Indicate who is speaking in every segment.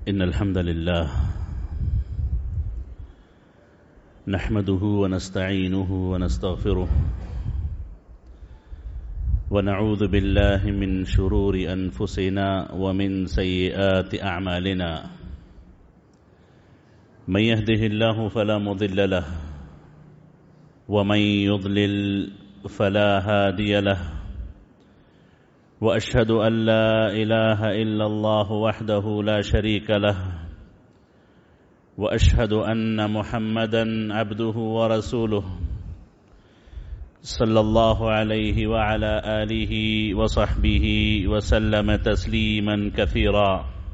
Speaker 1: إن الحمد لله نحمده ونستعينه ونستغفره ونعوذ بالله من شرور أنفسنا ومن سيئات أعمالنا من يهده الله فلا مضل له ومن يضلل فلا هادي له وأشهد أن لا إله إلا الله وحده لا شريك له وأشهد أن محمدا عبده ورسوله صلى الله عليه وعلى آله وصحبه وسلم تسليما كثيرا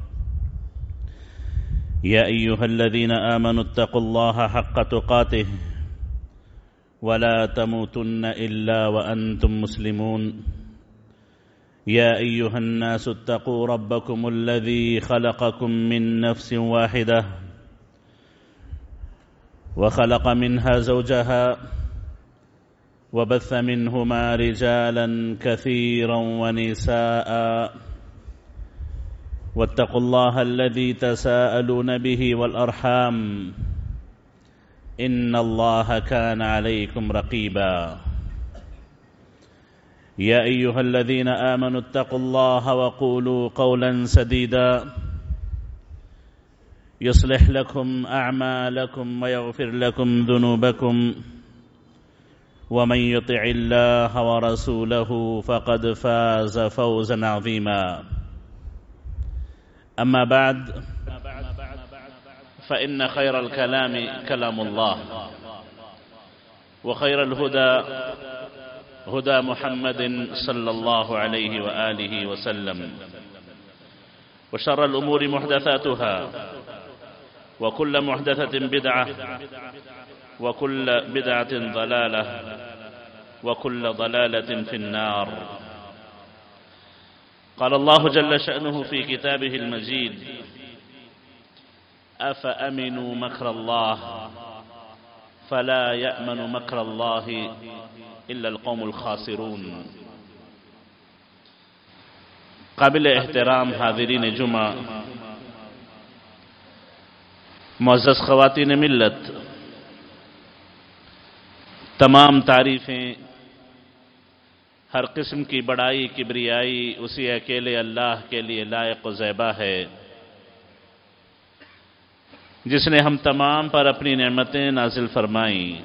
Speaker 1: يا أيها الذين آمنوا اتقوا الله حق تقاته ولا تموتن إلا وأنتم مسلمون يا أيها الناس اتقوا ربكم الذي خلقكم من نفس واحدة وخلق منها زوجها وبث منهما رجالا كثيرا ونساء واتقوا الله الذي تساءلون به والأرحام إن الله كان عليكم رقيبا يا أيها الذين آمنوا اتقوا الله وقولوا قولا سديدا يصلح لكم أعمالكم ويغفر لكم ذنوبكم ومن يطع الله ورسوله فقد فاز فوزا عظيما أما بعد فإن خير الكلام كلام الله وخير الهدى هدى محمد صلى الله عليه وآله وسلم وشر الأمور محدثاتها وكل محدثة بدعة وكل بدعة ضلالة وكل ضلالة في النار. قال الله جل شأنه في كتابه المجيد: أفأمنوا مكر الله فلا يأمن مكر الله إلا القوم الخاسرون. قابل احترام حاضرین جمعہ، معزز خواتین ملت، تمام تعریفیں، ہر قسم کی بڑائی کبریائی اسی اکیلے اللہ کے لیے لائق و زیبا ہے، جس نے ہم تمام پر اپنی نعمتیں نازل فرمائیں۔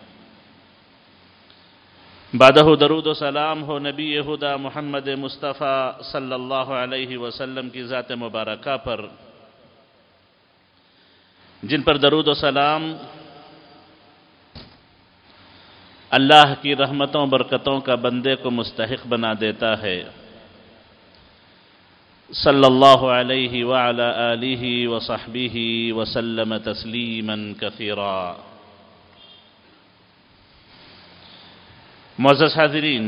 Speaker 1: بعدہ درود و سلام ہو نبی خدا محمد مصطفیٰ صلی اللہ علیہ وسلم کی ذات مبارکہ پر، جن پر درود و سلام اللہ کی رحمتوں برکتوں کا بندے کو مستحق بنا دیتا ہے۔ صلی اللہ علیہ وعلی آلہ وصحبہ وسلم تسلیما کثیرا۔ معزز حاضرین،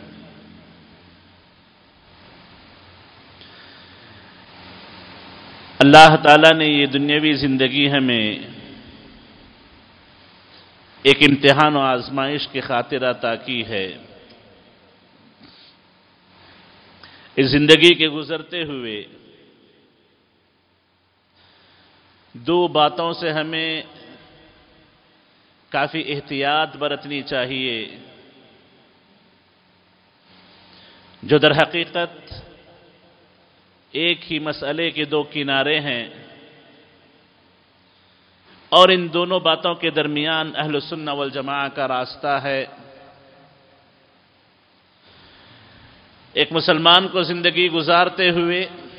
Speaker 1: اللہ تعالیٰ نے یہ دنیاوی زندگی ہمیں ایک امتحان و آزمائش کی خاطر عطا کی ہے۔ اس زندگی کے گزرتے ہوئے دو باتوں سے ہمیں کافی احتیاط برتنی چاہیے، جو در حقیقت ایک ہی مسئلے کے دو کنارے ہیں، اور ان دونوں باتوں کے درمیان اہل سنہ والجماعہ کا راستہ ہے۔ ایک مسلمان کو زندگی گزارتے ہوئے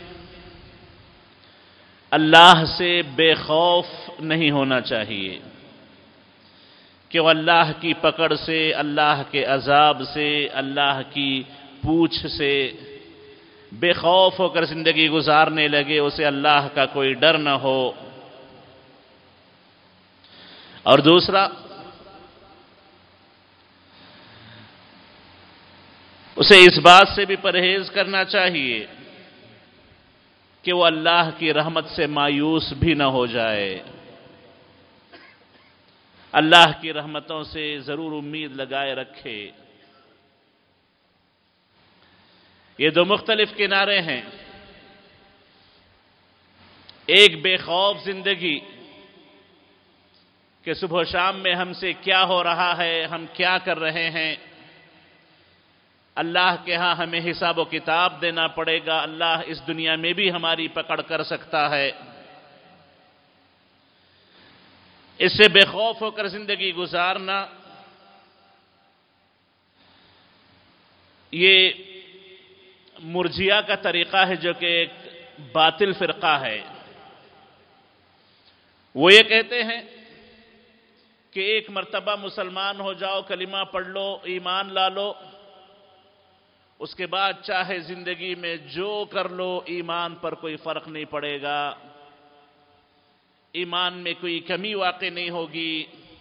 Speaker 1: اللہ سے بے خوف نہیں ہونا چاہیے کہ وہ اللہ کی پکڑ سے، اللہ کے عذاب سے، اللہ کی پوچھ سے بے خوف ہو کر زندگی گزارنے لگے، اسے اللہ کا کوئی ڈر نہ ہو۔ اور دوسرا، اسے اس بات سے بھی پرہیز کرنا چاہیے کہ وہ اللہ کی رحمت سے مایوس بھی نہ ہو جائے، اللہ کی رحمتوں سے ضرور امید لگائے رکھے۔ یہ دو مختلف کنارے ہیں۔ ایک بے خوف زندگی کہ صبح و شام میں ہم سے کیا ہو رہا ہے، ہم کیا کر رہے ہیں، اللہ کے ہاں ہمیں حساب و کتاب دینا پڑے گا، اللہ اس دنیا میں بھی ہماری پکڑ کر سکتا ہے، اس سے بے خوف ہو کر زندگی گزارنا، یہ مرجیہ کا طریقہ ہے جو کہ ایک باطل فرقہ ہے۔ وہ یہ کہتے ہیں کہ ایک مرتبہ مسلمان ہو جاؤ، کلمہ پڑھ لو، ایمان لا لو، اس کے بعد چاہے زندگی میں جو کر لو ایمان پر کوئی فرق نہیں پڑے گا، ایمان میں کوئی کمی واقع نہیں ہوگی،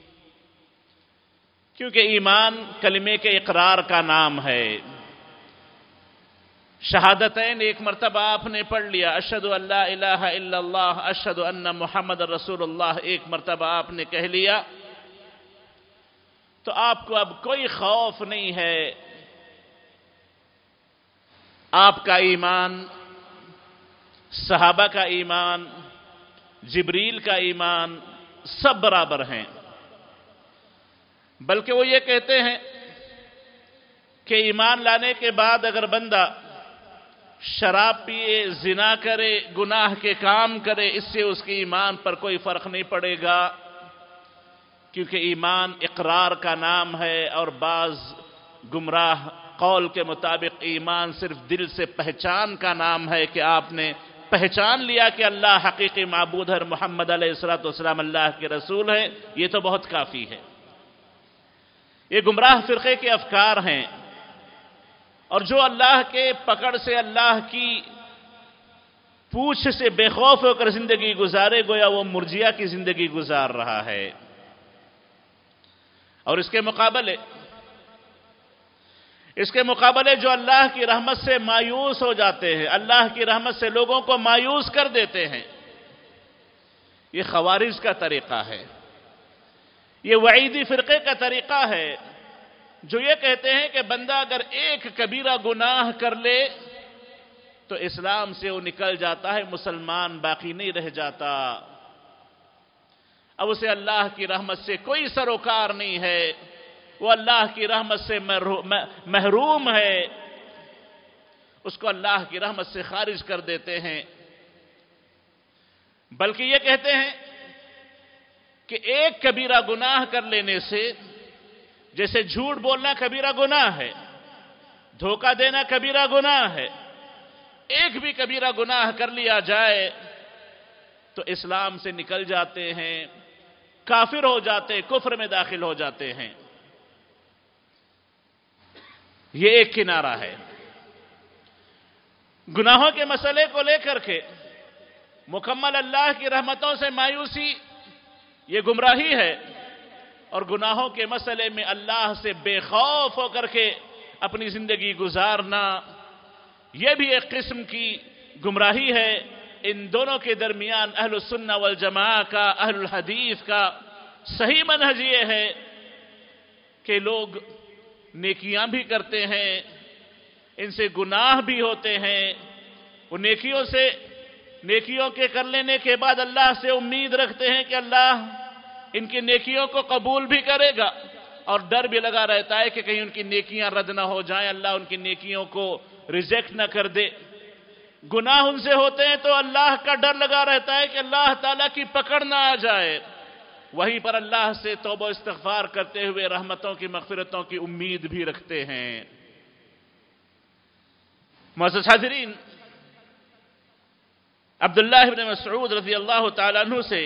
Speaker 1: کیونکہ ایمان کلمے کے اقرار کا نام ہے۔ شہادتین ایک مرتبہ آپ نے پڑھ لیا، اشہد ان لا الہ الا اللہ اشہد ان محمد رسول اللہ، ایک مرتبہ آپ نے کہہ لیا تو آپ کو اب کوئی خوف نہیں ہے، آپ کا ایمان، صحابہ کا ایمان، جبریل کا ایمان سب برابر ہیں، بلکہ وہ یہ کہتے ہیں کہ ایمان لانے کے بعد اگر بندہ شراب پیے، زنا کرے، گناہ کے کام کرے، اس سے اس کے ایمان پر کوئی فرق نہیں پڑے گا، کیونکہ ایمان اقرار کا نام ہے، اور بعض گمراہ قول کے مطابق ایمان صرف دل سے پہچان کا نام ہے کہ آپ نے پہچان لیا کہ اللہ حقیقی معبود ہے، محمد علیہ السلام اللہ کے رسول ہے، یہ تو بہت کافی ہے۔ یہ گمراہ فرقے کے افکار ہیں، اور جو اللہ کے پکڑ سے، اللہ کی پوچھ سے بے خوف ہو کر زندگی گزارے، گویا وہ مرجیہ کی زندگی گزار رہا ہے۔ اور اس کے مقابلے جو اللہ کی رحمت سے مایوس ہو جاتے ہیں، اللہ کی رحمت سے لوگوں کو مایوس کر دیتے ہیں، یہ خوارج کا طریقہ ہے، یہ وعیدی فرقے کا طریقہ ہے، جو یہ کہتے ہیں کہ بندہ اگر ایک کبیرہ گناہ کر لے تو اسلام سے وہ نکل جاتا ہے، مسلمان باقی نہیں رہ جاتا، اب اسے اللہ کی رحمت سے کوئی سروکار نہیں ہے، وہ اللہ کی رحمت سے محروم ہے، اس کو اللہ کی رحمت سے خارج کر دیتے ہیں۔ بلکہ یہ کہتے ہیں کہ ایک کبیرہ گناہ کر لینے سے، جیسے جھوٹ بولنا کبیرہ گناہ ہے، دھوکہ دینا کبیرہ گناہ ہے، ایک بھی کبیرہ گناہ کر لیا جائے تو اسلام سے نکل جاتے ہیں، کافر ہو جاتے، کفر میں داخل ہو جاتے ہیں۔ یہ ایک کنارہ ہے۔ گناہوں کے مسئلے کو لے کر کے مکمل اللہ کی رحمتوں سے مایوسی، یہ گمراہی ہے، اور گناہوں کے مسئلے میں اللہ سے بے خوف ہو کر کے اپنی زندگی گزارنا، یہ بھی ایک قسم کی گمراہی ہے۔ ان دونوں کے درمیان اہل السنہ والجماعہ کا، اہل الحدیث کا صحیح منہج یہ ہے کہ لوگ نیکیاں بھی کرتے ہیں، ان سے گناہ بھی ہوتے ہیں، وہ نیکیوں کے کر لینے کے بعد اللہ سے امید رکھتے ہیں کہ اللہ ان کی نیکیوں کو قبول بھی کرے گا، اور ڈر بھی لگا رہتا ہے کہ کہیں ان کی نیکیاں رد نہ ہو جائیں، اللہ ان کی نیکیوں کو ریجیکٹ نہ کر دے۔ گناہ ان سے ہوتے ہیں تو اللہ کا ڈر لگا رہتا ہے کہ اللہ تعالیٰ کی پکڑ نہ آ جائے، وہیں پر اللہ سے توبہ استغفار کرتے ہوئے رحمتوں کی، مغفرتوں کی امید بھی رکھتے ہیں۔ معزز حاضرین، عبداللہ ابن مسعود رضی اللہ تعالیٰ عنہ سے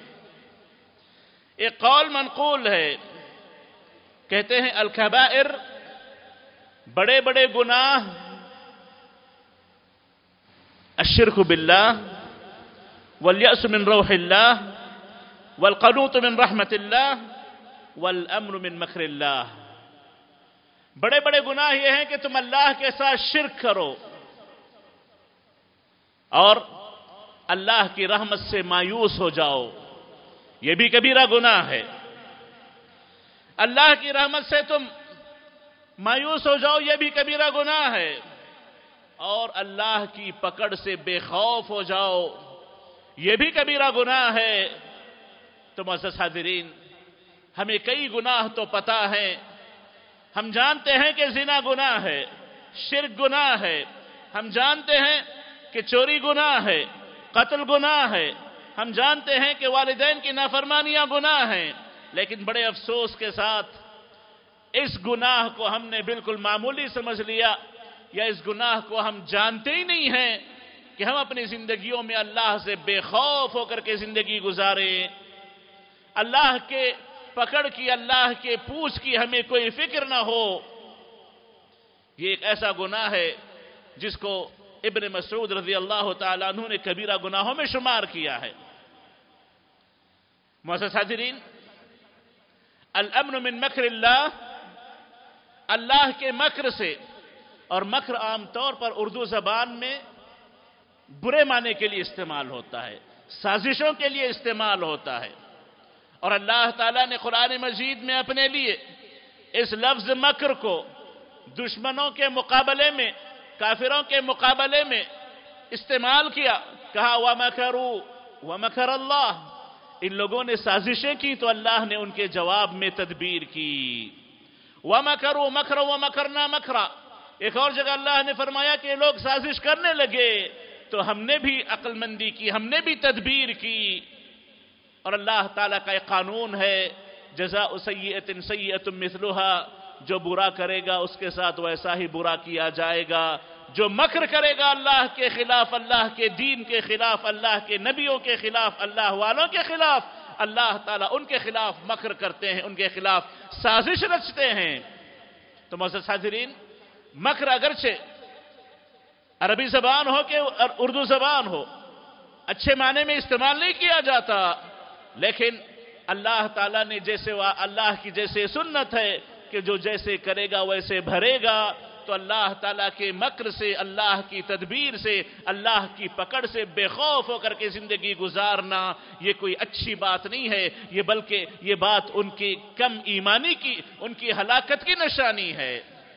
Speaker 1: ایک قول منقول ہے، کہتے ہیں الکبائر، بڑے بڑے گناہ، الشرک باللہ والیأس من روح اللہ والقنوط من رحمت اللہ والامن من مکر اللہ۔ بڑے بڑے گناہ یہ ہیں کہ تم اللہ کے ساتھ شرک کرو اور اللہ کی رحمت سے مایوس ہو جاؤ، یہ بھی کبیرہ گناہ ہے۔ اللہ کی رحمت سے تم مایوس ہو جاؤ، یہ بھی کبیرہ گناہ ہے، اور اللہ کی پکڑ سے بے خوف ہو جاؤ، یہ بھی کبیرہ گناہ ہے۔ تو معزز حاضرین، ہمیں کئی گناہ تو پتہ ہیں، ہم جانتے ہیں کہ زنا گناہ ہے، شرک گناہ ہے، ہم جانتے ہیں کہ چوری گناہ ہے، قتل گناہ ہے، ہم جانتے ہیں کہ والدین کی نافرمانیاں گناہ ہیں، لیکن بڑے افسوس کے ساتھ اس گناہ کو ہم نے بالکل معمولی سمجھ لیا، یا اس گناہ کو ہم جانتے ہی نہیں ہیں کہ ہم اپنی زندگیوں میں اللہ سے بے خوف ہو کر کے زندگی گزاریں، اللہ کے پکڑ کی، اللہ کے پوچھ کی ہمیں کوئی فکر نہ ہو۔ یہ ایک ایسا گناہ ہے جس کو ابن مسعود رضی اللہ تعالیٰ عنہ نے کبیرہ گناہوں میں شمار کیا ہے۔ معزز حاضرین، الامن من مکر اللہ، اللہ کے مکر سے، اور مکر عام طور پر اردو زبان میں برے معنی کے لیے استعمال ہوتا ہے، سازشوں کے لیے استعمال ہوتا ہے، اور اللہ تعالیٰ نے قرآن مجید میں اپنے لیے اس لفظ مکر کو دشمنوں کے مقابلے میں، کافروں کے مقابلے میں استعمال کیا، کہا وَمَكَرُوا وَمَكَرَ اللَّهُ، ان لوگوں نے سازشیں کی تو اللہ نے ان کے جواب میں تدبیر کی۔ وَمَكَرُوا مَكْرًا وَمَكَرْنَا مَكْرًا، ایک اور جگہ اللہ نے فرمایا کہ لوگ سازش کرنے لگے تو ہم نے بھی عقل مندی کی، ہم نے بھی تدبیر کی۔ اور اللہ تعالیٰ کا ایک قانون ہے، جزاء سیئۃ سیئۃ مثلھا، جو برا کرے گا اس کے ساتھ ویسا ہی برا کیا جائے گا۔ جو مکر کرے گا اللہ کے خلاف، اللہ کے دین کے خلاف، اللہ کے نبیوں کے خلاف، اللہ والوں کے خلاف، اللہ تعالیٰ ان کے خلاف مکر کرتے ہیں، ان کے خلاف سازش رچتے ہیں۔ تو معزز حاضرین، مکر اگرچہ عربی زبان ہو کہ اردو زبان ہو، اچھے معنی میں استعمال نہیں کیا جاتا، لیکن اللہ تعالیٰ نے جیسے اللہ کی جیسے سنت ہے کہ جو جیسے کرے گا ویسے بھرے گا، تو اللہ تعالیٰ کے مکر سے، اللہ کی تدبیر سے، اللہ کی پکڑ سے بے خوف ہو کر کے زندگی گزارنا یہ کوئی اچھی بات نہیں ہے، یہ بلکہ یہ بات ان کی کم ایمانی کی، ان کی ہلاکت کی نشانی ہے۔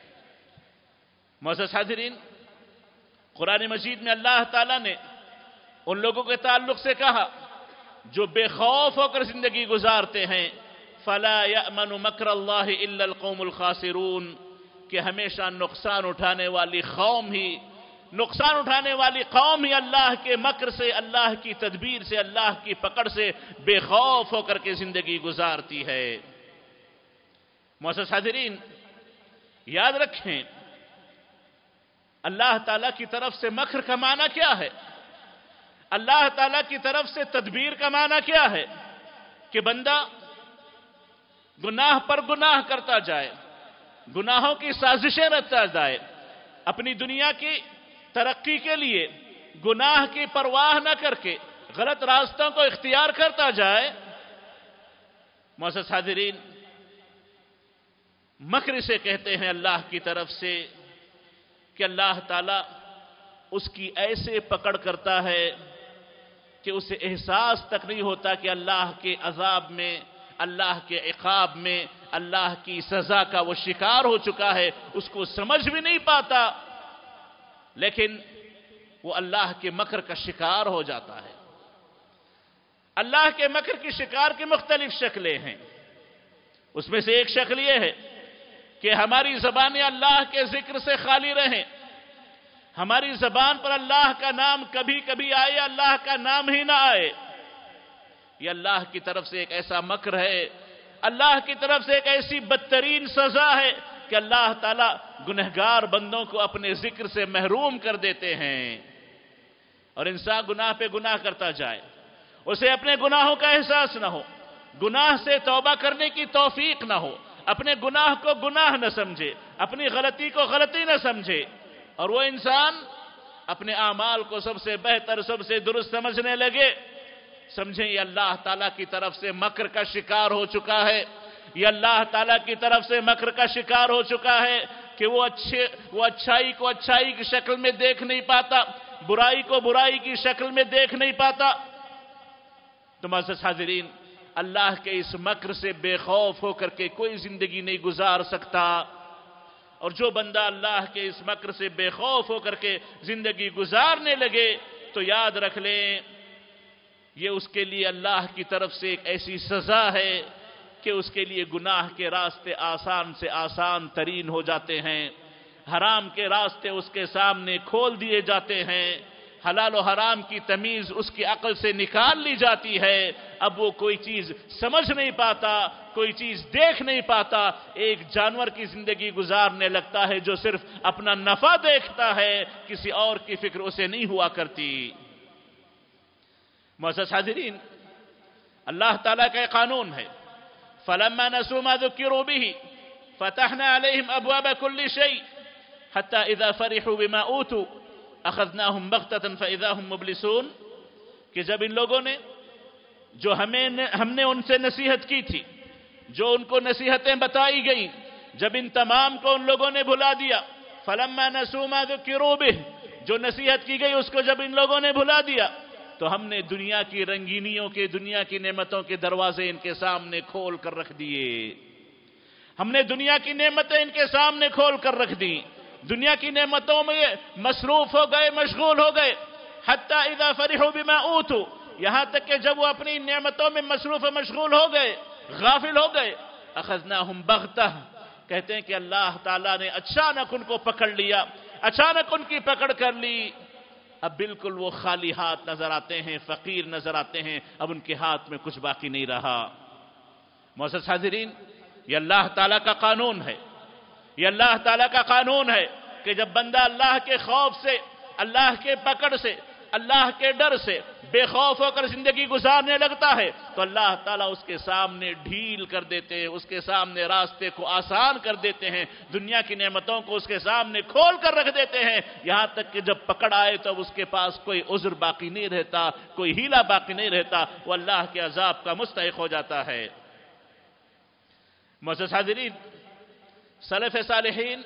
Speaker 1: معزز حاضرین، قرآن مجید میں اللہ تعالیٰ نے ان لوگوں کے تعلق سے کہا جو بے خوف ہو کر زندگی گزارتے ہیں، فَلَا يَأْمَنُ مَكْرَ اللَّهِ إِلَّا الْقَوْمُ الْخَاسِرُونَ، کہ ہمیشہ نقصان اٹھانے والی قوم ہی اللہ کے مکر سے، اللہ کی تدبیر سے، اللہ کی پکڑ سے بے خوف ہو کر کے زندگی گزارتی ہے۔ معزز حاضرین، یاد رکھیں اللہ تعالیٰ کی طرف سے مکر کا معنی کیا ہے؟ اللہ تعالیٰ کی طرف سے تدبیر کا معنی کیا ہے؟ کہ بندہ گناہ پر گناہ کرتا جائے، گناہوں کی سازشیں رچتا جائے، اپنی دنیا کی ترقی کے لیے گناہ کی پرواہ نہ کر کے غلط راستوں کو اختیار کرتا جائے۔ معزز حاضرین، مکر سے کہتے ہیں اللہ کی طرف سے کہ اللہ تعالیٰ اس کی ایسے پکڑ کرتا ہے کہ اسے احساس تک نہیں ہوتا کہ اللہ کے عذاب میں، اللہ کے عقاب میں، اللہ کی سزا کا وہ شکار ہو چکا ہے، اس کو سمجھ بھی نہیں پاتا، لیکن وہ اللہ کے مکر کا شکار ہو جاتا ہے۔ اللہ کے مکر کی شکار کی مختلف شکلیں ہیں، اس میں سے ایک شکل یہ ہے کہ ہماری زبانیں اللہ کے ذکر سے خالی رہیں، ہماری زبان پر اللہ کا نام کبھی کبھی آئے، اللہ کا نام ہی نہ آئے۔ یہ اللہ کی طرف سے ایک ایسا مکر ہے، اللہ کی طرف سے ایک ایسی بدترین سزا ہے کہ اللہ تعالیٰ گنہگار بندوں کو اپنے ذکر سے محروم کر دیتے ہیں، اور انسان گناہ پہ گناہ کرتا جائے، اسے اپنے گناہوں کا احساس نہ ہو، گناہ سے توبہ کرنے کی توفیق نہ ہو، اپنے گناہ کو گناہ نہ سمجھے، اپنی غلطی کو غلطی نہ سمجھے، اور وہ انسان اپنے اعمال کو سب سے بہتر، سب سے درست سمجھنے لگے، سمجھیں یہ اللہ تعالیٰ کی طرف سے مکر کا شکار ہو چکا ہے، یہ اللہ تعالیٰ کی طرف سے مکر کا شکار ہو چکا ہے کہ وہ اچھائی کو اچھائی کی شکل میں دیکھ نہیں پاتا، برائی کو برائی کی شکل میں دیکھ نہیں پاتا۔ تو معزز حاضرین، اللہ کے اس مکر سے بے خوف ہو کر کے کوئی زندگی نہیں گزار سکتا، اور جو بندہ اللہ کے اس مکر سے بے خوف ہو کر کے زندگی گزارنے لگے تو یاد رکھ لیں یہ اس کے لیے اللہ کی طرف سے ایک ایسی سزا ہے کہ اس کے لیے گناہ کے راستے آسان سے آسان ترین ہو جاتے ہیں، حرام کے راستے اس کے سامنے کھول دیے جاتے ہیں، حلال و حرام کی تمیز اس کی عقل سے نکال لی جاتی ہے، اب وہ کوئی چیز سمجھ نہیں پاتا، کوئی چیز دیکھ نہیں پاتا، ایک جانور کی زندگی گزارنے لگتا ہے جو صرف اپنا نفع دیکھتا ہے، کسی اور کی فکر اسے نہیں ہوا کرتی۔ معزز حاضرین، اللہ تعالیٰ کا قانون ہے، فَلَمَّا نَسُوا مَا ذُكِّرُوا بِهِ فَتَحْنَا عَلَيْهِمْ أَبْوَابَ كُلِّ شَيْءٍ حَتَّى إِذَا فَرِحُوا بِمَا أُوتُوا أَخَذْنَاهُمْ بَغْتَةً فَإِذَا هُمْ مُبْلِسُونَ، کہ جب ان لوگوں نے جو ہم نے ان سے نصیحت کی تھی، جو ان کو نصیحتیں بتائی گئیں، جب ان تمام کو ان لوگوں نے بھلا دیا، فَلَمَّا نَسُوا مَا ذُكِّرُوا بِهِ، جو نصیحت کی گئی اس کو جب ان لوگوں نے بھلا دیا تو ہم نے دنیا کی رنگینیوں کے، دنیا کی نعمتوں کے دروازے ان کے سامنے کھول کر رکھ دیے، ہم نے دنیا کی نعمتیں ان کے سامنے کھول کر رکھ دی، دنیا کی نعمتوں میں مصروف ہو گئے، مشغول ہو گئے، حتی اذا فرحوا بما اوتوا، یہاں تک کہ جب وہ اپنی نعمتوں میں مصروف و مشغول ہو گئے، غافل ہو گئے، اخذناہم بغتہ، کہتے ہیں کہ اللہ تعالیٰ نے اچانک ان کو پکڑ لیا، اچانک ان کی پکڑ کر لی، اب بالکل وہ خالی ہاتھ نظر آتے ہیں، فقیر نظر آتے ہیں، اب ان کے ہاتھ میں کچھ باقی نہیں رہا۔ معزز حاضرین، یہ اللہ تعالیٰ کا قانون ہے، یہ اللہ تعالیٰ کا قانون ہے کہ جب بندہ اللہ کے خوف سے، اللہ کے پکڑ سے، اللہ کے ڈر سے بے خوف ہو کر زندگی گزارنے لگتا ہے تو اللہ تعالیٰ اس کے سامنے ڈھیل کر دیتے ہیں، اس کے سامنے راستے کو آسان کر دیتے ہیں، دنیا کی نعمتوں کو اس کے سامنے کھول کر رکھ دیتے ہیں، یہاں تک کہ جب پکڑ آئے تو اس کے پاس کوئی عذر باقی نہیں رہتا، کوئی ہیلہ باقی نہیں رہتا، وہ اللہ کے عذاب کا مستحق ہو جاتا ہے۔ معزز حاضرین، سلف صالحین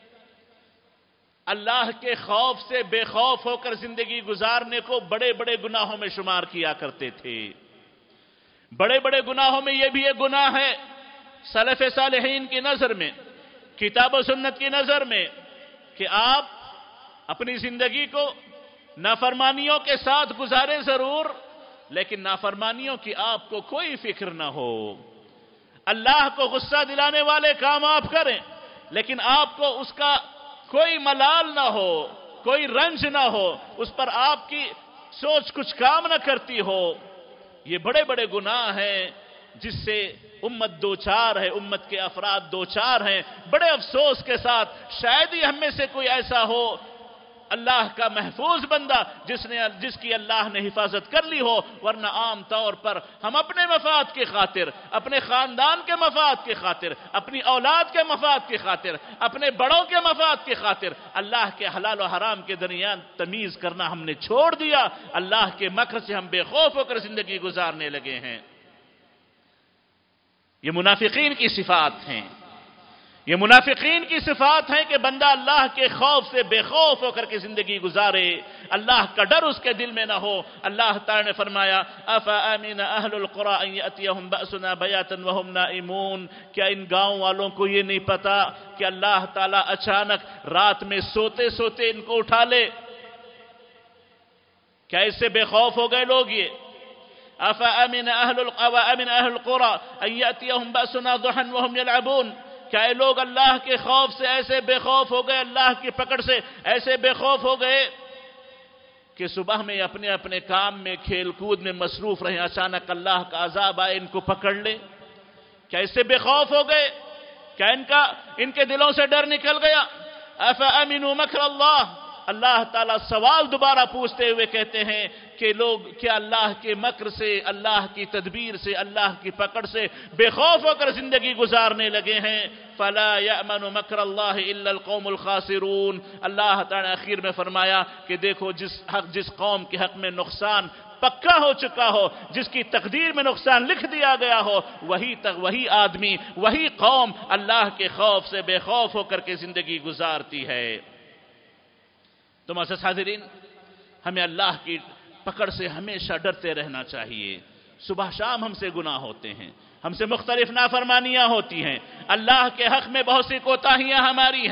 Speaker 1: اللہ کے خوف سے بے خوف ہو کر زندگی گزارنے کو بڑے بڑے گناہوں میں شمار کیا کرتے تھے۔ بڑے بڑے گناہوں میں یہ بھی ایک گناہ ہے سلف صالحین کی نظر میں، کتاب و سنت کی نظر میں، کہ آپ اپنی زندگی کو نافرمانیوں کے ساتھ گزاریں ضرور، لیکن نافرمانیوں کی آپ کو کوئی فکر نہ ہو، اللہ کو غصہ دلانے والے کام آپ کریں، لیکن آپ کو اس کا کوئی ملال نہ ہو، کوئی رنج نہ ہو، اس پر آپ کی سوچ کچھ کام نہ کرتی ہو۔ یہ بڑے بڑے گناہ ہیں جس سے امت دوچار ہے، امت کے افراد دوچار ہیں، بڑے افسوس کے ساتھ۔ شاید ہی ہم میں سے کوئی ایسا ہو اللہ کا محفوظ بندہ جس کی اللہ نے حفاظت کر لی ہو، ورنہ عام طور پر ہم اپنے مفاد کی خاطر، اپنے خاندان کے مفاد کی خاطر، اپنی اولاد کے مفاد کی خاطر، اپنے بڑوں کے مفاد کی خاطر اللہ کے حلال و حرام کے درمیان تمیز کرنا ہم نے چھوڑ دیا، اللہ کے مکر سے ہم بے خوف ہو کر زندگی گزارنے لگے ہیں۔ یہ منافقین کی صفات ہیں، یہ منافقین کی صفات ہیں کہ بندہ اللہ کے خوف سے بے خوف ہو کر کے زندگی گزارے، اللہ کا ڈر اس کے دل میں نہ ہو۔ اللہ تعالی نے فرمایا افامن اہل القری ان یاتیہم باسنا بیاتا وہم نائمون، کیا ان گاؤں والوں کو یہ نہیں پتا کہ اللہ تعالی اچانک رات میں سوتے سوتے ان کو اٹھا لے؟ کیا اس سے بے خوف ہو گئے لوگ؟ یہ افامن اہل القری ان یاتیہم باسنا ضحا وہم یلعبون، کیا یہ لوگ اللہ کے خوف سے ایسے بے خوف ہو گئے، اللہ کی پکڑ سے ایسے بے خوف ہو گئے کہ صبح میں اپنے اپنے کام میں کھیل کود میں مصروف رہیں، اچانک اللہ کا عذاب آئے ان کو پکڑ لے؟ کیا اس سے بے خوف ہو گئے؟ کیا ان کے دلوں سے ڈر نکل گیا؟ افامنوا مکر اللہ، اللہ تعالیٰ سوال دوبارہ پوچھتے ہوئے کہتے ہیں کہ لوگ کیا اللہ کے مکر سے، اللہ کی تدبیر سے، اللہ کی پکڑ سے بے خوف ہو کر زندگی گزارنے لگے ہیں؟ فلا یأمن مکر اللہ الا القوم الخاسرون، اللہ تعالیٰ نے آخر میں فرمایا کہ دیکھو جس قوم کے حق میں نقصان پکا ہو چکا ہو، جس کی تقدیر میں نقصان لکھ دیا گیا ہو، وہی آدمی، وہی قوم اللہ کے خوف سے بے خوف ہو کر کے زندگی گزارتی ہے۔ تو معزز حاضرین، ہمیں اللہ کی پکڑ سے ہمیشہ ڈرتے رہنا چاہیے۔ صبح شام ہم سے گناہ ہوتے ہیں، ہم سے مختلف نافرمانیاں ہوتی ہیں، اللہ کے حق میں بہت سی کوتاہیاں ہماری ہیں،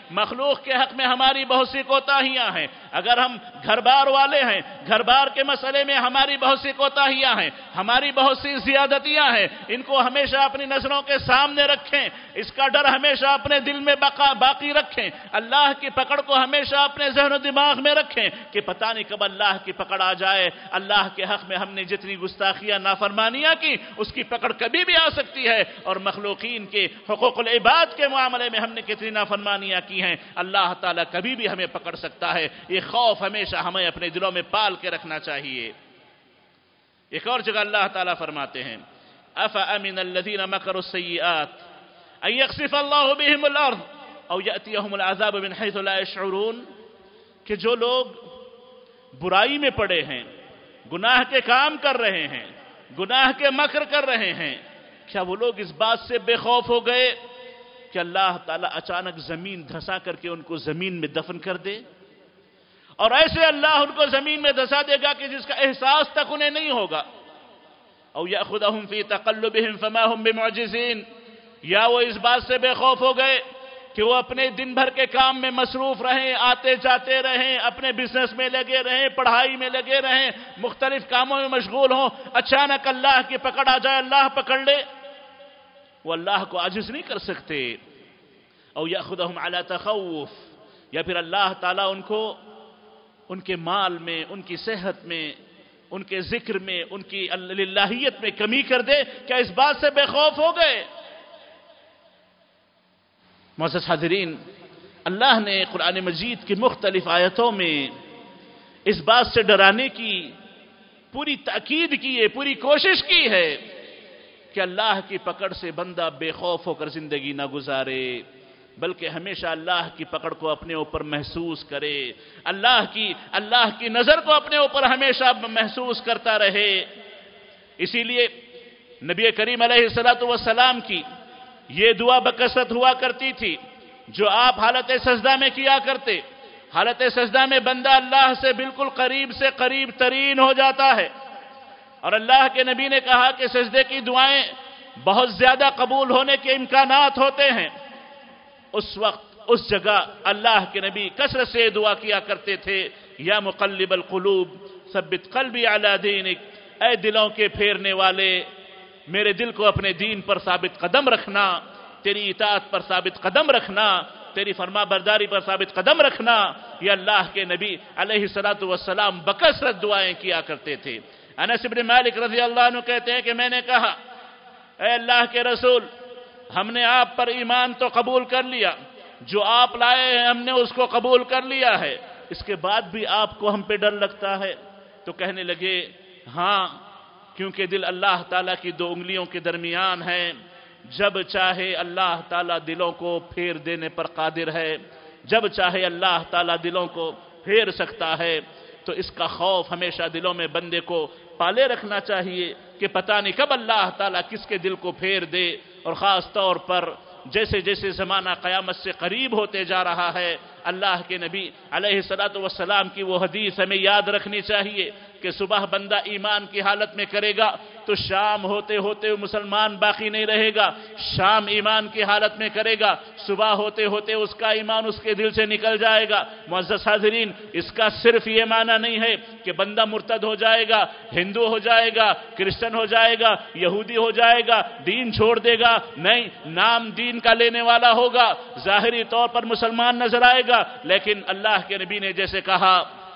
Speaker 1: مخلوق کے حق میں ہماری بہت سی کوتاہیاں ہیں، اگر ہم گھر بار والے ہیں، گھر بار کے مسئلے میں ہماری بہت سی کوتاہیاں ہیں، ہماری بہت سی زیادتیاں ہیں، ان کو ہمیشہ اپنی نظروں کے سامنے رکھیں، اس کا ڈر ہمیشہ اپنے دل میں باقی رکھیں، اللہ کی پکڑ کو ہمیشہ اپنے ذہن و دماغ میں رکھیں کہ پتہ نہیں کب اللہ کی پکڑ آ جائے، اللہ کے حق میں ہم نے جتنی گستاخیاں نافرمانیاں کی اس کی پکڑ کبھی بھی آ سکتی ہے، اور مخلوقین کے حقوق العباد کے معاملے میں ہم نے کتنی نافرمانیاں کی ہیں، اللہ تعالیٰ کبھی بھی ہمیں پکڑ سکتا ہے۔ یہ خوف ہمیشہ ہمیں اپنے دلوں میں پال کے رکھنا چاہیے۔ ایک اور جگہ اللہ تعالیٰ فرماتے ہیں أَفَأَمِنَ الَّذِينَ مَكَرُوا السَّيِّئَاتِ أَن يَخْسِفَ اللَّهُ بِهِمُ الْأَرْضَ أَوْ يَأْتِيَهُمُ الْعَذَابُ مِنْ حَيْثُ لَا يَشْعُرُونَ کہ جو لوگ برائی میں پڑے ہیں، گناہ کے کام کر رہے ہیں، گناہ کے مکر کر رہے ہیں، کیا وہ لوگ اس بات سے بے خوف ہو گئے کہ اللہ تعالیٰ اچانک زمین دھسا کر کے ان کو زمین میں دفن کر دے، اور ایسے اللہ ان کو زمین میں دھسا دے گا کہ جس کا احساس تک انہیں نہیں ہوگا۔ او یأخذہم فی تقلبہم فما ہم بمعجزین، یا وہ اس بات سے بے خوف ہو گئے کہ وہ اپنے دن بھر کے کام میں مصروف رہیں، آتے جاتے رہیں، اپنے بزنس میں لگے رہیں، پڑھائی میں لگے رہیں، مختلف کاموں میں مشغول ہوں، اچانک اللہ کی پکڑ آ جائے، اللہ پکڑ لے، وہ اللہ کو عاجز نہیں کر سکتے۔ او یأخذہم علی تخوف، یا پھر اللہ تعالیٰ ان کو ان کے مال میں، ان کی صحت میں، ان کے ذکر میں، ان کی للہیت میں کمی کر دے، کیا اس بات سے بے خوف ہو گئے؟ معزز حاضرین، اللہ نے قرآن مجید کی مختلف آیتوں میں اس بات سے ڈرانے کی پوری تاکید کی ہے، پوری کوشش کی ہے کہ اللہ کی پکڑ سے بندہ بے خوف ہو کر زندگی نہ گزارے، بلکہ ہمیشہ اللہ کی پکڑ کو اپنے اوپر محسوس کرے، اللہ کی نظر کو اپنے اوپر ہمیشہ محسوس کرتا رہے۔ اسی لیے نبی کریم علیہ السلام کی یہ دعا بکثرت ہوا کرتی تھی جو آپ حالت سجدہ میں کیا کرتے۔ حالت سجدہ میں بندہ اللہ سے بالکل قریب سے قریب ترین ہو جاتا ہے، اور اللہ کے نبی نے کہا کہ سجدے کی دعائیں بہت زیادہ قبول ہونے کے امکانات ہوتے ہیں۔ اس وقت اس جگہ اللہ کے نبی کثرت سے دعا کیا کرتے تھے، یا مقلب القلوب ثبت قلبی علی دینک، اے دلوں کے پھیرنے والے، میرے دل کو اپنے دین پر ثابت قدم رکھنا، تیری اطاعت پر ثابت قدم رکھنا، تیری فرما برداری پر ثابت قدم رکھنا۔ یہ اللہ کے نبی علیہ السلام بکثرت دعائیں کیا کرتے تھے۔ انس بن مالک رضی اللہ عنہ کہتے ہیں کہ میں نے کہا، اے اللہ کے رسول، ہم نے آپ پر ایمان تو قبول کر لیا، جو آپ لائے ہیں ہم نے اس کو قبول کر لیا ہے، اس کے بعد بھی آپ کو ہم پہ ڈر لگتا ہے؟ تو کہنے لگے ہاں، کیونکہ دل اللہ تعالیٰ کی دو انگلیوں کے درمیان ہے، جب چاہے اللہ تعالیٰ دلوں کو پھیر دینے پر قادر ہے، جب چاہے اللہ تعالیٰ دلوں کو پھیر سکتا ہے۔ تو اس کا خوف ہمیشہ دلوں میں بندے کو پالے رکھنا چاہیے کہ پتہ نہیں کب اللہ تعالیٰ کس کے دل کو پھیر دے، اور خاص طور پر جیسے جیسے زمانہ قیامت سے قریب ہوتے جا رہا ہے، اللہ کے نبی علیہ السلام کی وہ حدیث ہمیں یاد رکھنی چاہیے کہ صبح بندہ ایمان کی حالت میں کرے گا تو شام ہوتے ہوتے مسلمان باقی نہیں رہے گا، شام ایمان کی حالت میں کرے گا، صبح ہوتے ہوتے اس کا ایمان اس کے دل سے نکل جائے گا۔ معزز حاضرین، اس کا صرف یہ معنی نہیں ہے کہ بندہ مرتد ہو جائے گا، ہندو ہو جائے گا، کرسچن ہو جائے گا، یہودی ہو جائے گا، دین چھوڑ دے گا، نہیں، نام دین کا لینے والا ہوگا، ظاہری طور پر مسلمان نظر آئے گا، لیکن اللہ کے نبی نے جیسے کہا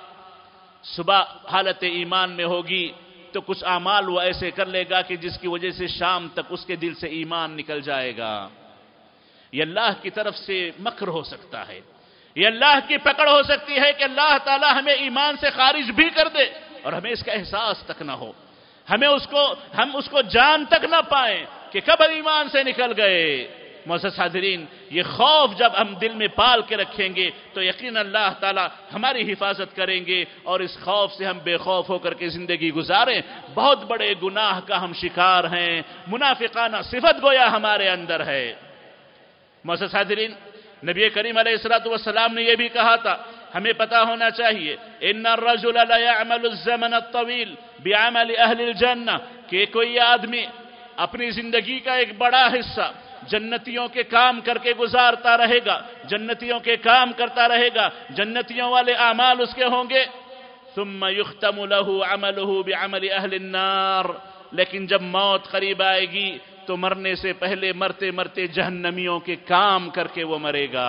Speaker 1: صبح حالت ایمان میں ہوگی تو کچھ اعمال وہ ایسے کر لے گا کہ جس کی وجہ سے شام تک اس کے دل سے ایمان نکل جائے گا۔ یہ اللہ کی طرف سے مکر ہو سکتا ہے، یہ اللہ کی پکڑ ہو سکتی ہے کہ اللہ تعالی ہمیں ایمان سے خارج بھی کر دے اور ہمیں اس کا احساس تک نہ ہو، ہم اس کو جان تک نہ پائیں کہ کب ایمان سے نکل گئے۔ معزز حاضرین، یہ خوف جب ہم دل میں پال کے رکھیں گے تو یقین اللہ تعالی ہماری حفاظت کریں گے، اور اس خوف سے ہم بے خوف ہو کر کے زندگی گزاریں۔ بہت بڑے گناہ کا ہم شکار ہیں، منافقانہ صفت گویا ہمارے اندر ہے۔ معزز حاضرین، نبی کریم علیہ السلام نے یہ بھی کہا تھا، ہمیں پتہ ہونا چاہیے، ان الرجل لا يعمل الزمن الطويل بعمل اہل الجنہ، کہ کوئی آدمی اپنی زندگی کا ایک بڑا حصہ جنتیوں کے کام کر کے گزارتا رہے گا، جنتیوں کے کام کرتا رہے گا، جنتیوں والے اعمال اس کے ہوں گے. ثم يختم له عمله بعمل اہل النار، لیکن جب موت قریب آئے گی تو مرنے سے پہلے مرتے مرتے جہنمیوں کے کام کر کے وہ مرے گا.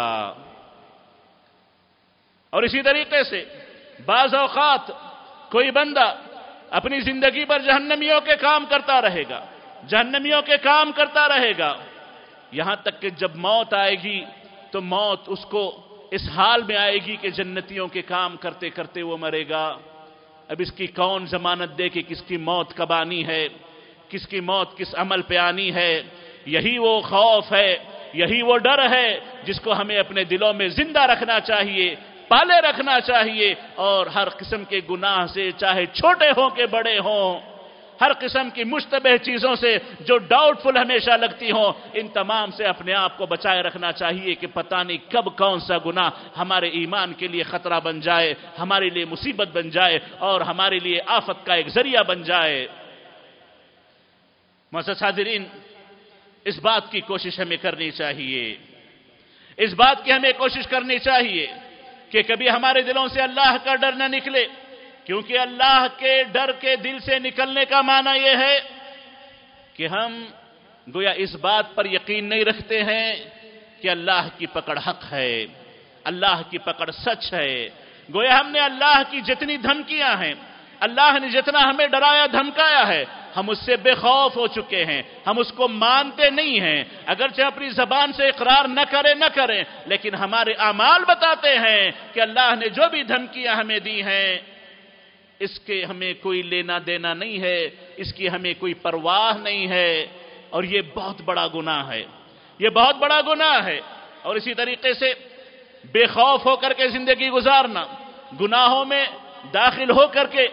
Speaker 1: اور اسی طریقے سے بعض اوقات کوئی بندہ اپنی زندگی پر جہنمیوں کے کام کرتا رہے گا، جہنمیوں کے کام کرتا رہے گا، یہاں تک کہ جب موت آئے گی تو موت اس کو اس حال میں آئے گی کہ جنتیوں کے کام کرتے کرتے وہ مرے گا. اب اس کی کون ضمانت دے کہ کس کی موت کب آنی ہے، کس کی موت کس عمل پہ آنی ہے؟ یہی وہ خوف ہے، یہی وہ ڈر ہے جس کو ہمیں اپنے دلوں میں زندہ رکھنا چاہیے، پالے رکھنا چاہیے، اور ہر قسم کے گناہ سے، چاہے چھوٹے ہوں کہ بڑے ہوں، ہر قسم کی مشتبہ چیزوں سے جو ڈاؤٹ فل ہمیشہ لگتی ہوں، ان تمام سے اپنے آپ کو بچائے رکھنا چاہیے کہ پتہ نہیں کب کون سا گناہ ہمارے ایمان کے لیے خطرہ بن جائے، ہمارے لیے مصیبت بن جائے اور ہمارے لیے آفت کا ایک ذریعہ بن جائے. معزز حاضرین، اس بات کی کوشش ہمیں کرنی چاہیے، اس بات کی ہمیں کوشش کرنی چاہیے کہ کبھی ہمارے دلوں سے اللہ کا ڈر نہ نکلے، کیونکہ اللہ کے ڈر کے دل سے نکلنے کا معنی یہ ہے کہ ہم گویا اس بات پر یقین نہیں رکھتے ہیں کہ اللہ کی پکڑ حق ہے، اللہ کی پکڑ سچ ہے. گویا ہم نے اللہ کی جتنی دھمکیاں ہیں، اللہ نے جتنا ہمیں ڈرایا دھمکایا ہے، ہم اس سے بے خوف ہو چکے ہیں، ہم اس کو مانتے نہیں ہیں. اگرچہ اپنی زبان سے اقرار نہ کریں لیکن ہمارے اعمال بتاتے ہیں کہ اللہ نے جو بھی دھمکیاں ہمیں دی ہیں اس کے ہمیں کوئی لینا دینا نہیں ہے، اس کی ہمیں کوئی پرواہ نہیں ہے، اور یہ بہت بڑا گناہ ہے، یہ بہت بڑا گناہ ہے. اور اسی طریقے سے بے خوف ہو کر کے زندگی گزارنا، گناہوں میں داخل ہو کر کے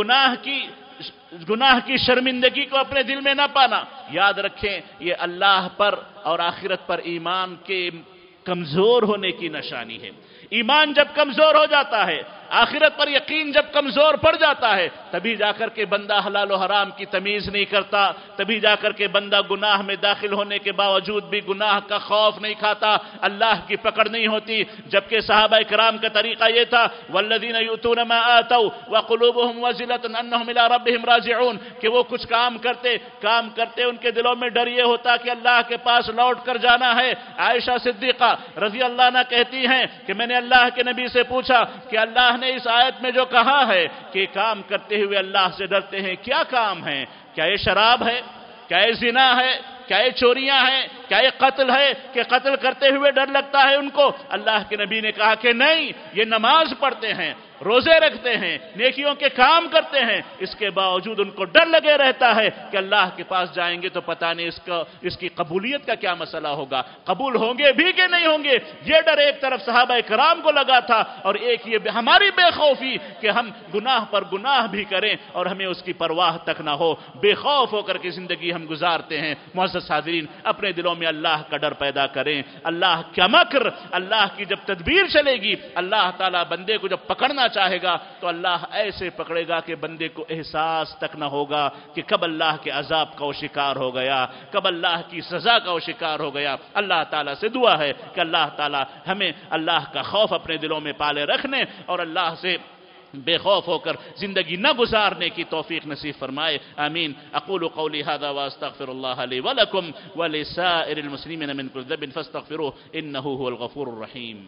Speaker 1: گناہ کی شرمندگی کو اپنے دل میں نہ پانا. یاد رکھیں یہ اللہ پر اور آخرت پر ایمان کے کمزور ہونے کی نشانی ہے. ایمان جب کمزور ہو جاتا ہے، آخرت پر یقین جب کمزور پڑ جاتا ہے، تبھی جا کر کے بندہ حلال و حرام کی تمیز نہیں کرتا، تبھی جا کر کے بندہ گناہ میں داخل ہونے کے باوجود بھی گناہ کا خوف نہیں کھاتا، اللہ کی پکڑ نہیں ہوتی. جبکہ صحابہ کرام کا طریقہ یہ تھا والذین یؤتون ما آتوا وقلوبهم وجلة انہم الی ربهم راجعون، کہ وہ کچھ کام کرتے ان کے دلوں میں ڈر یہ ہوتا کہ اللہ کے پاس لوٹ کر جانا ہے. عائشہ صدیقہ رضی اللہ عنہ کہتی ہیں کہ میں نے اللہ کے نبی سے پوچھا کہ اللہ نے اس آیت میں جو کہا ہے کہ کام کرتے ہوئے اللہ سے ڈرتے ہیں، کیا کام ہے؟ کیا یہ شراب ہے؟ کیا یہ زنا ہے؟ کیا یہ چوریاں ہیں؟ کیا یہ قتل ہے کہ قتل کرتے ہوئے ڈر لگتا ہے ان کو؟ اللہ کے نبی نے کہا کہ نہیں، یہ نماز پڑھتے ہیں، روزے رکھتے ہیں، نیکیوں کے کام کرتے ہیں، اس کے باوجود ان کو ڈر لگے رہتا ہے کہ اللہ کے پاس جائیں گے تو پتہ نہیں اس کی قبولیت کا کیا مسئلہ ہوگا، قبول ہوں گے بھی کہ نہیں ہوں گے. یہ ڈر ایک طرف صحابہ کرام کو لگا تھا، اور ایک یہ ہماری بے خوفی کہ ہم گناہ پر گناہ بھی کریں اور ہمیں اس کی پرواہ تک نہ ہو، بے خوف ہو کر کے زندگی ہم گزارتے ہیں. معزز حاضرین، اپنے دلوں میں اللہ کا ڈر پیدا کریں. اللہ کا مکر، اللہ کی جب تدبیر چلے گی، اللہ تعالیٰ بندے کو جب پکڑنا چاہے گا تو اللہ ایسے پکڑے گا کہ بندے کو احساس تک نہ ہوگا کہ کب اللہ کے عذاب کا وہ شکار ہو گیا، کب اللہ کی سزا کا وہ شکار ہو گیا. اللہ تعالیٰ سے دعا ہے کہ اللہ تعالیٰ ہمیں اللہ کا خوف اپنے دلوں میں پالے رکھنے اور اللہ سے بے خوف ہو کر زندگی نہ گزارنے کی توفیق نصیب فرمائے. آمین. اقول قولی هذا واستغفر الله لي ولكم ولسائر المسلمين من كل ذنب فاستغفروه انه هو الغفور الرحيم.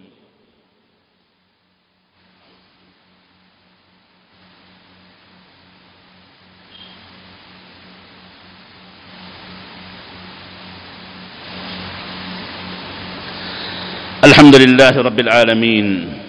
Speaker 1: الحمد لله رب العالمين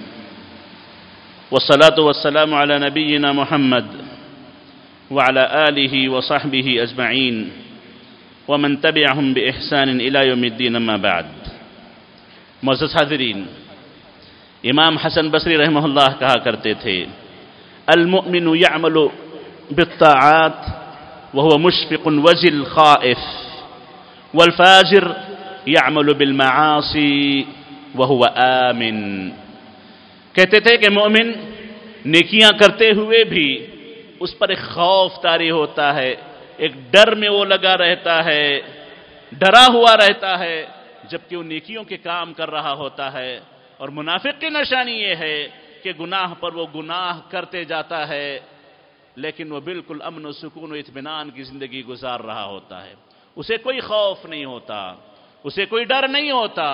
Speaker 1: والصلاة والسلام على نبينا محمد وعلى آله وصحبه أجمعين ومن تبعهم بإحسان إلى يوم الدين أما بعد. معزز حاضرین، امام حسن بصری رحمہ اللہ کہا کرتے تھے المؤمن يعمل بالطاعات وهو مشفق وجل خائف والفاجر يعمل بالمعاصي وهو آمن. کہتے تھے کہ مومن نیکیاں کرتے ہوئے بھی اس پر ایک خوف طاری ہوتا ہے، ایک ڈر میں وہ لگا رہتا ہے، ڈرا ہوا رہتا ہے جبکہ وہ نیکیوں کے کام کر رہا ہوتا ہے. اور منافق کی نشانی یہ ہے کہ گناہ پر وہ گناہ کرتے جاتا ہے لیکن وہ بالکل امن و سکون و اطمینان کی زندگی گزار رہا ہوتا ہے. اسے کوئی خوف نہیں ہوتا, اسے کوئی ڈر نہیں ہوتا.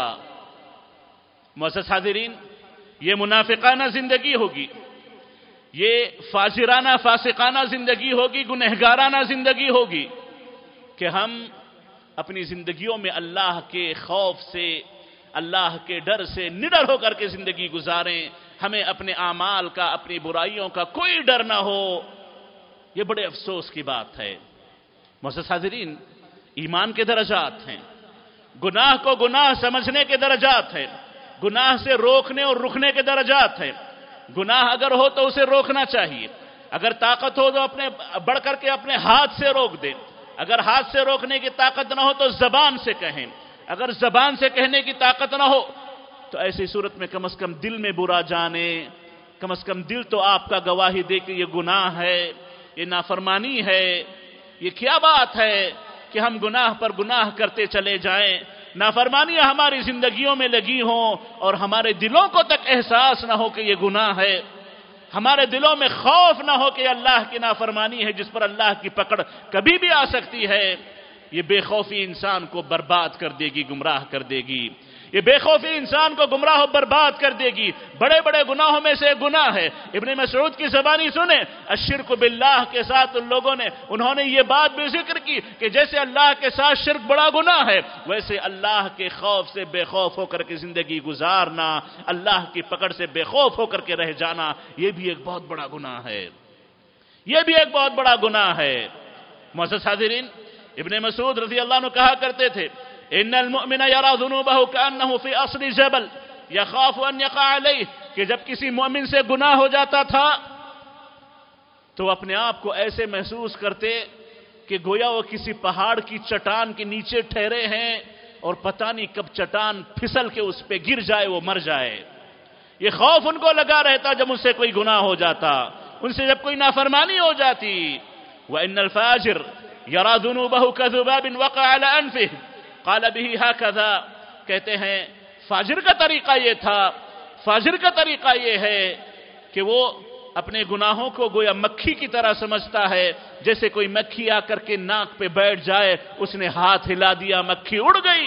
Speaker 1: معزز حاضرین, یہ منافقانہ زندگی ہوگی, یہ فاجرانہ فاسقانہ زندگی ہوگی, گنہگارانہ زندگی ہوگی کہ ہم اپنی زندگیوں میں اللہ کے خوف سے, اللہ کے ڈر سے نڈر ہو کر کے زندگی گزاریں. ہمیں اپنے اعمال کا, اپنی برائیوں کا کوئی ڈر نہ ہو. یہ بڑے افسوس کی بات ہے. معزز حاضرین, ایمان کے درجات ہیں, گناہ کو گناہ سمجھنے کے درجات ہیں, گناہ سے روکنے اور رکنے کے درجات ہیں. گناہ اگر ہو تو اسے روکنا چاہیے, اگر طاقت ہو تو اپنے بڑھ کر کے اپنے ہاتھ سے روک دیں, اگر ہاتھ سے روکنے کی طاقت نہ ہو تو زبان سے کہیں, اگر زبان سے کہنے کی طاقت نہ ہو تو ایسی صورت میں کم از کم دل میں برا جانے, کم از کم دل تو آپ کا گواہی دے کہ یہ گناہ ہے, یہ نافرمانی ہے. یہ کیا بات ہے کہ ہم گناہ پر گناہ کرتے چلے جائیں, نافرمانیاں ہماری زندگیوں میں لگی ہوں اور ہمارے دلوں کو تک احساس نہ ہو کہ یہ گناہ ہے, ہمارے دلوں میں خوف نہ ہو کہ اللہ کی نافرمانی ہے جس پر اللہ کی پکڑ کبھی بھی آ سکتی ہے. یہ بے خوفی انسان کو برباد کر دے گی, گمراہ کر دے گی. یہ بے خوفی انسان کو گمراہ و برباد کر دے گی. بڑے بڑے گناہوں میں سے ایک گناہ ہے. ابن مسعود کی زبانی سنیں, الشرک باللہ کے ساتھ ان لوگوں نے, انہوں نے یہ بات بھی ذکر کی کہ جیسے اللہ کے ساتھ شرک بڑا گناہ ہے, ویسے اللہ کے خوف سے بے خوف ہو کر کے زندگی گزارنا, اللہ کی پکڑ سے بے خوف ہو کر کے رہ جانا, یہ بھی ایک بہت بڑا گناہ ہے. یہ بھی ایک بہت بڑا گناہ ہے. معزز حاضرین, ابن مسعود رضی اللہ عنہ کہا کرتے تھے, ان المؤمن یرا ذنوبہ کانہ فی اصل جبل یخاف ان یقع علیہ, کہ جب کسی مومن سے گناہ ہو جاتا تھا تو اپنے آپ کو ایسے محسوس کرتے کہ گویا وہ کسی پہاڑ کی چٹان کے نیچے ٹھہرے ہیں اور پتہ نہیں کب چٹان پھسل کے اس پہ گر جائے, وہ مر جائے. یہ خوف ان کو لگا رہتا جب ان سے کوئی گناہ ہو جاتا, ان سے جب کوئی نافرمانی ہو جاتی. وَإِنَّ الْفَاجِرَ يَرَى ذُنُوبَهُ كَذُبَابٍ وَقَعَ عَلَى أَنْفِهِ قَالَ بِهِ هَكَذَا. کہتے ہیں فاجر کا طریقہ یہ تھا, فاجر کا طریقہ یہ ہے کہ وہ اپنے گناہوں کو گویا مکھی کی طرح سمجھتا ہے, جیسے کوئی مکھی آ کر کے ناک پہ بیٹھ جائے, اس نے ہاتھ ہلا دیا, مکھی اڑ گئی.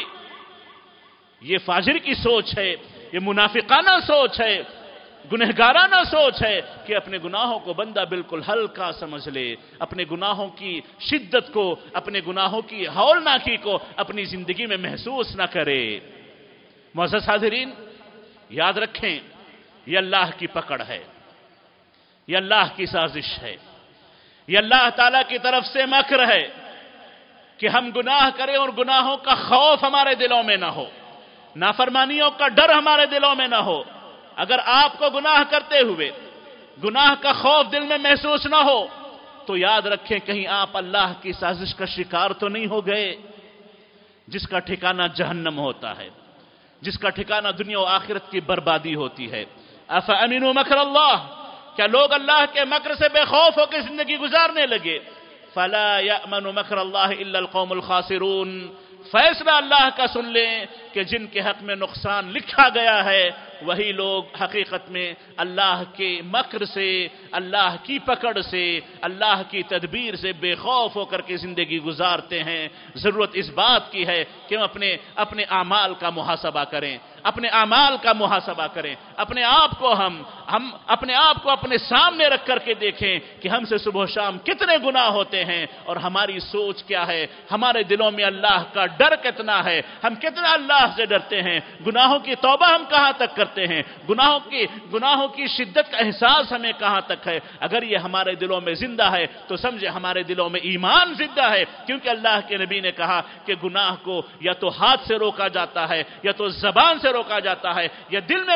Speaker 1: یہ فاجر کی سوچ ہے, یہ منافقانہ سوچ ہے, گنہگارانہ سوچ ہے کہ اپنے گناہوں کو بندہ بالکل ہلکا سمجھ لے, اپنے گناہوں کی شدت کو, اپنے گناہوں کی ہولناکی کو اپنی زندگی میں محسوس نہ کرے. معزز حاضرین, یاد رکھیں یہ اللہ کی پکڑ ہے, یہ اللہ کی سازش ہے, یہ اللہ تعالیٰ کی طرف سے مکر ہے کہ ہم گناہ کریں اور گناہوں کا خوف ہمارے دلوں میں نہ ہو, نافرمانیوں کا ڈر ہمارے دلوں میں نہ ہو. اگر آپ کو گناہ کرتے ہوئے گناہ کا خوف دل میں محسوس نہ ہو تو یاد رکھیں کہیں آپ اللہ کی سازش کا شکار تو نہیں ہو گئے, جس کا ٹھکانہ جہنم ہوتا ہے, جس کا ٹھکانہ دنیا و آخرت کی بربادی ہوتی ہے. افامنوا مکر اللہ, کیا لوگ اللہ کے مکر سے بے خوف ہو کے زندگی گزارنے لگے؟ فلا یأمن مکر اللہ الا القوم الخاسرون. فیصلہ اللہ کا سن لیں کہ جن کے حق میں نقصان لکھا گیا ہے وہی لوگ حقیقت میں اللہ کے مکر سے, اللہ کی پکڑ سے, اللہ کی تدبیر سے بے خوف ہو کر کے زندگی گزارتے ہیں. ضرورت اس بات کی ہے کہ ہم اپنے اعمال کا محاسبہ کریں, اپنے اعمال کا محاسبہ کریں, اپنے آپ کو ہم اپنے آپ کو اپنے سامنے رکھ کر کے دیکھیں کہ ہم سے صبح و شام کتنے گناہ ہوتے ہیں اور ہماری سوچ کیا ہے, ہمارے دلوں میں اللہ کا ڈر کتنا ہے, ہم کتنا اللہ سے ڈرتے ہیں, گناہوں کی توبہ ہم کہاں تک کرتے ہیں, گناہوں کی شدت کا احساس ہمیں کہاں تک ہے. اگر یہ ہمارے دلوں میں زندہ ہے تو سمجھے ہمارے دلوں میں ایمان زندہ ہے, کیونکہ اللہ کے نبی نے کہا کہ گناہ کو یا تو ہاتھ سے روکا جاتا ہے, یا تو زبان سے روکا جاتا ہے, یا دل میں برا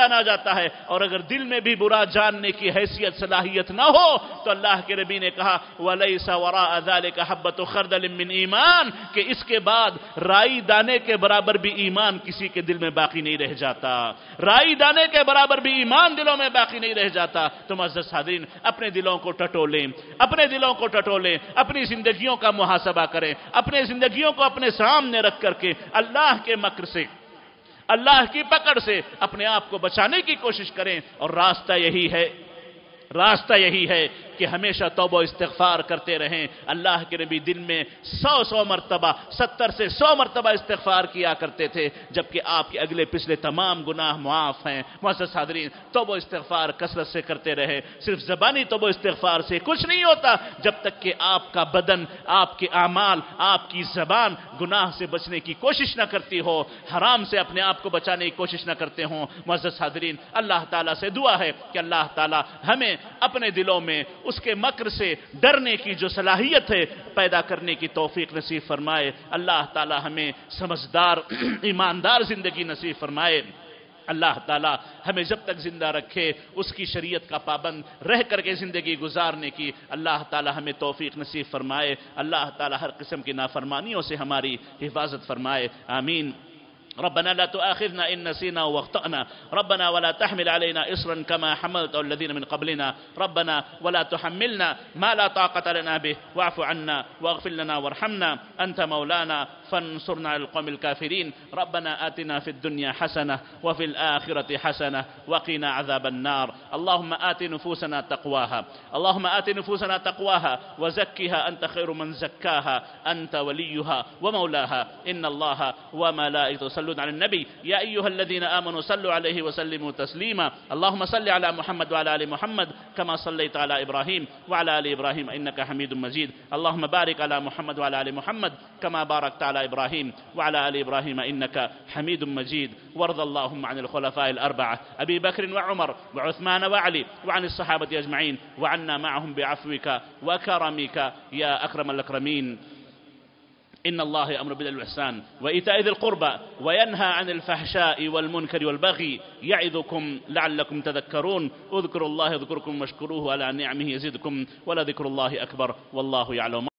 Speaker 1: جانا جاتا ہے، اور اگر دل میں بھی برا جاننے کی حیثیت صلاحیت نہ ہو تو اللہ کے نبی نے کہا وَلَيْسَ وَرَاءَ ذَلِكَ حَبَّةُ خَرْدَلٍ مِّنْ ایمان، کہ اس کے بعد رائی دانے کے برابر بھی ایمان کسی کے دل میں باقی نہیں رہ جاتا، رائی دانے کے برابر بھی ایمان دلوں میں باقی نہیں رہ جاتا۔ تو معزز حاضرین، اپنے دلوں کو ٹٹولیں، اپنے دلوں کو ٹٹولیں، اپنی زندگیوں کا محاسبہ کریں، اپنے زندگیوں کو اپنے سامنے رکھ کر کے اللہ کے مکر سے، اللہ کی پکڑ سے اپنے آپ کو بچانے کی کوشش کریں، اور راستہ یہی ہے کہ ہمیشہ توبہ و استغفار کرتے رہیں۔ اللہ کے نبی دن میں 100 مرتبہ 70 سے 100 مرتبہ استغفار کیا کرتے تھے، جبکہ آپ کے اگلے پچھلے تمام گناہ معاف ہیں۔ معزز حاضرین، توبہ و استغفار کثرت سے کرتے رہے۔ صرف زبانی توبہ و استغفار سے کچھ نہیں ہوتا جب تک کہ آپ کا بدن، آپ کے اعمال، آپ کی زبان گناہ سے بچنے کی کوشش نہ کرتی ہو، حرام سے اپنے آپ کو بچانے کی کوشش نہ کرتے ہوں۔ معزز حاضرین، اللہ تعالیٰ سے دعا ہے کہ اللہ تعالیٰ ہمیں اپنے دلوں میں اس کے مکر سے ڈرنے کی جو صلاحیت ہے پیدا کرنے کی توفیق نصیب فرمائے۔ اللہ تعالی ہمیں سمجھدار ایماندار زندگی نصیب فرمائے۔ اللہ تعالی ہمیں جب تک زندہ رکھے اس کی شریعت کا پابند رہ کر کے زندگی گزارنے کی اللہ تعالی ہمیں توفیق نصیب فرمائے۔ اللہ تعالی ہر قسم کی نافرمانیوں سے ہماری حفاظت فرمائے، آمین۔ ربنا لا تؤاخذنا إن نسينا واخطأنا، ربنا ولا تحمل علينا إصرا كما حملت على الذين من قبلنا، ربنا ولا تحملنا ما لا طاقة لنا به، واعف عنا واغفر لنا وارحمنا، أنت مولانا فانصرنا على القوم الكافرين، ربنا آتنا في الدنيا حسنة وفي الآخرة حسنة وقنا عذاب النار، اللهم آت نفوسنا تقواها، اللهم آت نفوسنا تقواها وزكها أنت خير من زكاها، أنت وليها ومولاها، إن الله وملائكته يصلون على النبي يا أيها الذين آمنوا صلوا عليه وسلموا تسليما، اللهم صل على محمد وعلى آل محمد كما صليت على إبراهيم وعلى آل إبراهيم إنك حميد مجيد، اللهم بارك على محمد وعلى آل محمد كما باركت على إبراهيم وعلى آل إبراهيم إنك حميد مجيد، وارض اللهم عن الخلفاء الأربعة أبي بكر وعمر وعثمان وعلي وعن الصحابة أجمعين، وعنا معهم بعفوك وكرمك يا أكرم الأكرمين. إن الله يأمر بالعدل والإحسان وإيتاء ذي القربى وينهى عن الفحشاء والمنكر والبغي يعظكم لعلكم تذكرون، اذكروا الله يذكركم واشكروه على نعمه يزدكم ولذكر الله أكبر والله يعلم